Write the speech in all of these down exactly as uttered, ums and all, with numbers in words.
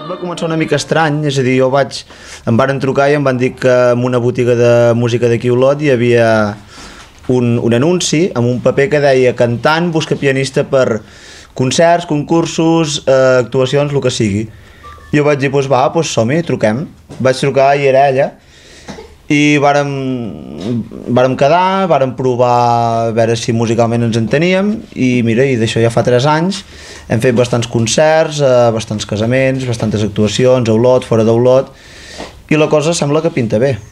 va començar una mica estrany, és a dir, jo vaig, em varen trucar i em van dir que en una botiga de música d'aquí a Olot hi havia un, un anunci amb un paper que deia cantant busca pianista per concerts, concursos, eh, actuacions, el que sigui. Jo vaig dir, doncs va, doncs som-hi, truquem. Vaig trucar i era ella. I vàrem, vàrem quedar, vàrem provar a veure si musicalment ens enteníem i mira, i d'això ja fa tres anys hem fet bastants concerts, eh, bastants casaments, bastantes actuacions a Olot, fora d'Olot, i la cosa sembla que pinta bé.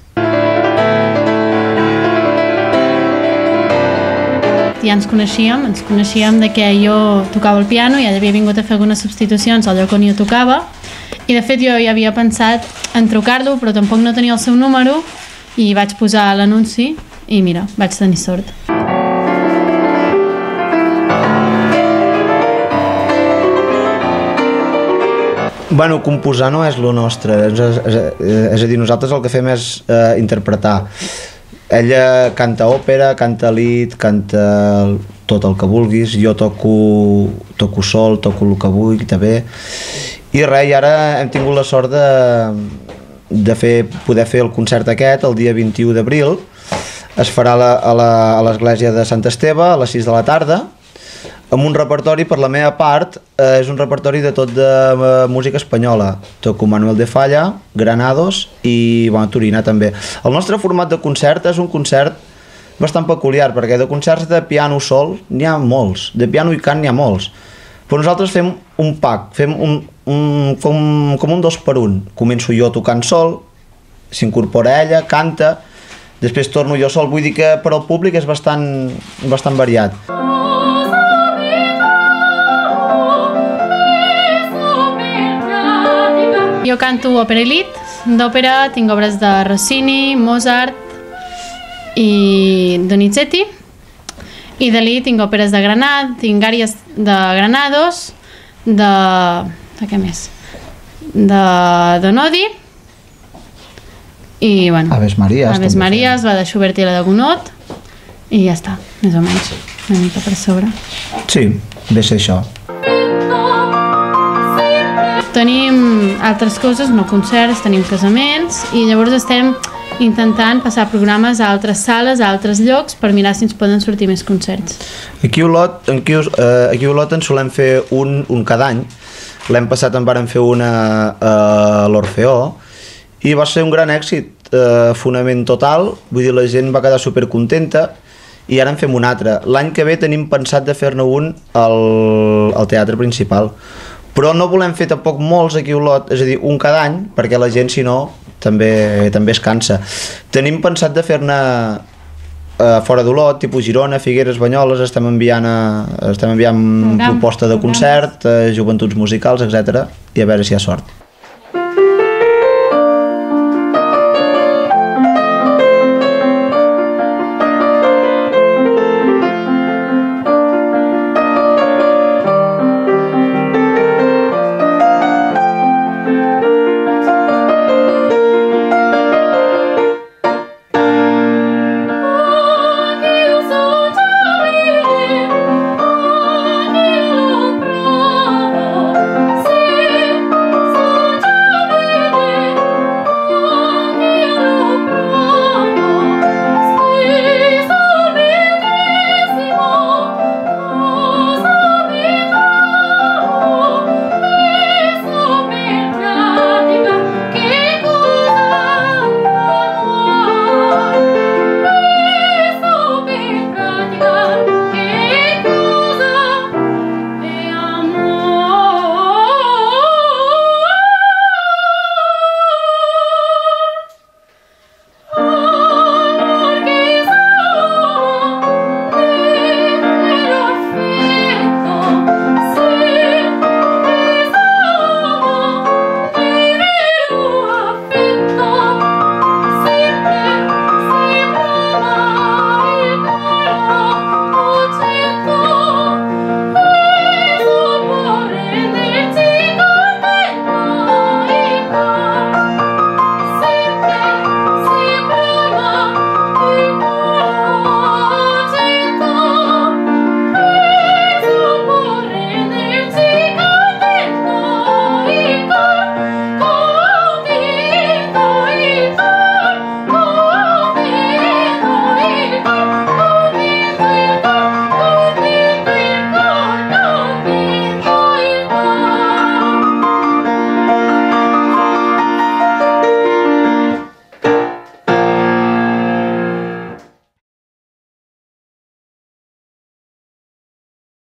Ja ens coneixíem, ens coneixíem de que jo tocava el piano i ella havia vingut a fer algunes substitucions al lloc on jo tocava i de fet jo ja havia pensat en trucar-lo però tampoc no tenia el seu número i vaig posar l'anunci i mira, vaig tenir sort. Bueno, composar no és lo nostre, és, és, és a dir, nosaltres el que fem és eh, interpretar. Ella canta òpera, canta lied, canta tot el que vulguis, jo toco, toco sol, toco el que vull, també. I res, i ara hem tingut la sort de, de fer, poder fer el concert aquest el dia vint-i-u d'abril. Es farà la, a l'església de Sant Esteve a les sis de la tarda amb un repertori, per la meva part, eh, és un repertori de tot de uh, música espanyola. Toco Manuel de Falla, Granados i bueno, Turina també. El nostre format de concert és un concert bastant peculiar, perquè de concerts de piano sol n'hi ha molts, de piano i cant n'hi ha molts. Però nosaltres fem un pack, fem un, un, com, com un dos per un. Començo jo tocant sol, s'incorpora ella, canta, després torno jo sol, vull dir que per al públic és bastant, bastant variat. Jo canto òpera i lied. D'òpera tinc obres de Rossini, Mozart i Donizetti. I de lied tinc òperes de Granad, tinc àries de Granados, de... de què més? De Donodi. I, bueno... Aves Maries. Aves Maries, la de Schubert i la de Gounod. I ja està, més o menys. Una mica per sobre. Sí, ve ser això. Tenim altres coses, no concerts, tenim casaments i llavors estem intentant passar programes a altres sales, a altres llocs per mirar si ens poden sortir més concerts. Aquí a Olot, aquí, eh, aquí a Olot en solem fer un, un cada any. L'any passat en vàrem fer una a l'Orfeó i va ser un gran èxit, eh, fonament total, vull dir, la gent va quedar supercontenta i ara en fem un altre. L'any que ve tenim pensat de fer-ne un al, al teatre principal. Però no volem fer tampoc molts aquí a Olot, és a dir, un cada any, perquè la gent, si no, també, també es cansa. Tenim pensat de fer-ne eh, fora d'Olot, tipus Girona, Figueres, Banyoles, estem enviant, a, estem enviant Program, proposta de concert, eh, joventuts musicals, etcètera, i a veure si hi ha sort.